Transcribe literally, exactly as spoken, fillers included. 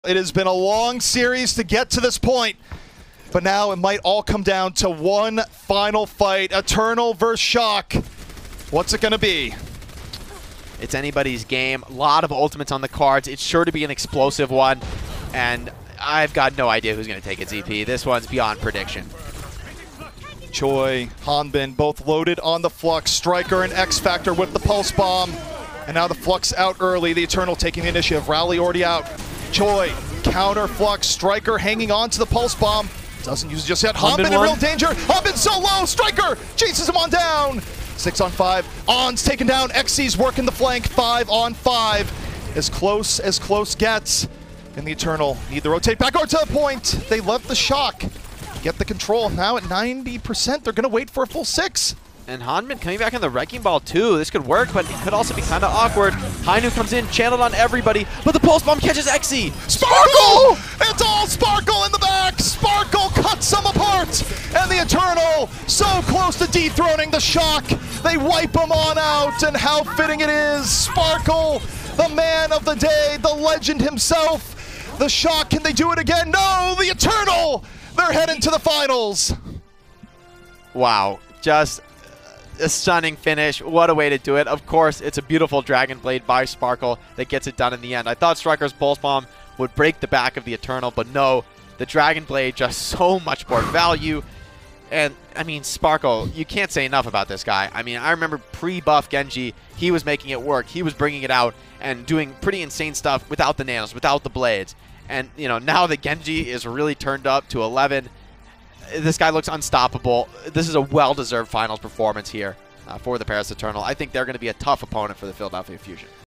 It has been a long series to get to this point, but now it might all come down to one final fight. Eternal versus Shock. What's it going to be? It's anybody's game. A lot of ultimates on the cards. It's sure to be an explosive one, and I've got no idea who's going to take it, Z P. This one's beyond prediction. Choi, Hanbin, both loaded on the Flux. Striker and X Factor with the Pulse Bomb. And now the Flux out early. The Eternal taking the initiative. Rally already out. Choi, counter Flux. Striker hanging on to the Pulse Bomb. Doesn't use it just yet. Hanbin in real danger. Hanbin so low. Striker chases him on down. Six on five. On's taken down. X C's working the flank. Five on five. As close as close gets. And the Eternal need to rotate back over to the point. They left the Shock. Get the control. Now at ninety percent, they're going to wait for a full six. And Hanbin coming back in the Wrecking Ball too. This could work, but it could also be kind of awkward. Hainu comes in, channeled on everybody, but the Pulse Bomb catches X C. Sparkle! It's all Sparkle in the back! Sparkle cuts them apart! And the Eternal, so close to dethroning the Shock. They wipe them on out, and how fitting it is. Sparkle, the man of the day, the legend himself. The Shock, can they do it again? No, the Eternal! They're heading to the finals. Wow, just a stunning finish. What a way to do it. Of course, it's a beautiful Dragon Blade by Sparkle that gets it done in the end. I thought Striker's Pulse Bomb would break the back of the Eternal, but no, the Dragon Blade just so much more value. And, I mean, Sparkle, you can't say enough about this guy. I mean, I remember pre-buff Genji, he was making it work. He was bringing it out and doing pretty insane stuff without the nails, without the blades. And, you know, now that Genji is really turned up to eleven, this guy looks unstoppable. This is a well-deserved finals performance here uh, for the Paris Eternal. I think they're going to be a tough opponent for the Philadelphia Fusion.